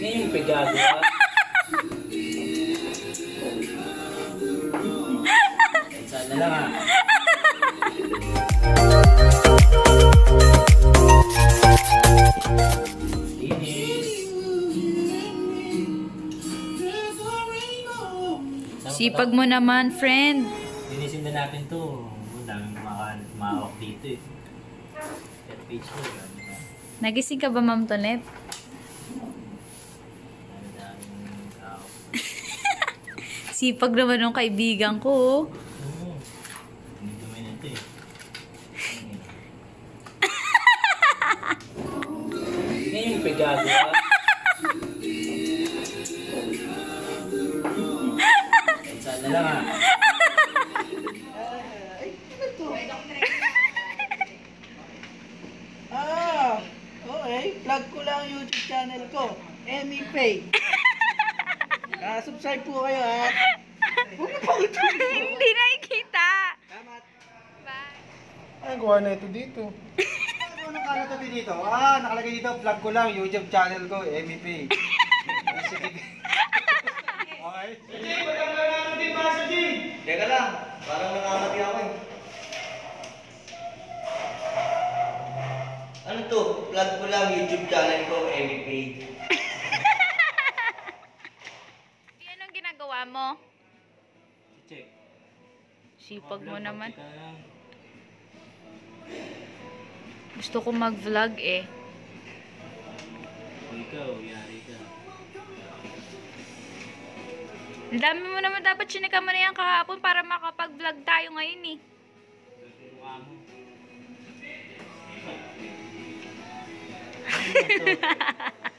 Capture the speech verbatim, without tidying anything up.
Ngayon yung pagagawa. Sana lang ah. Sipag mo naman, friend. Linisin na natin to. Ang daming kumahawak dito eh. That page ko. Nagising ka ba, Ma'am Tonet? Ang daming tao. Sipag naman ng kaibigan ko. Oo. Hindi naman ito eh. Ngayon yung pagagawa. Sana lang ah. Ah, okay. Plug ko lang yung YouTube channel ko. Emmy Pay. Ah, subscribe po kayo ha. Huwag na pa ito. Hindi nakikita. Salamat. Bye. Ay, gawa na ito dito. Ano nakalat natin dito? Ah, nakalagay dito. Plug ko lang YouTube channel ko. Emmy Pay. Sige. Okay. Sige, magkakaroon natin din pa sa Jing. Teka lang. Parang nangamati ako eh. Ano to? Plug ko lang YouTube channel ko, Emmy Pay. Di, anong ginagawa mo? Check. Sipag mo naman. Check ka lang. Gusto ko mag-vlog eh. O ikaw, yari ka. Ang dami mo naman dapat chinika mo na yan kahapon para makapag-vlog tayo ngayon eh. Mukha mo. Ano ba to?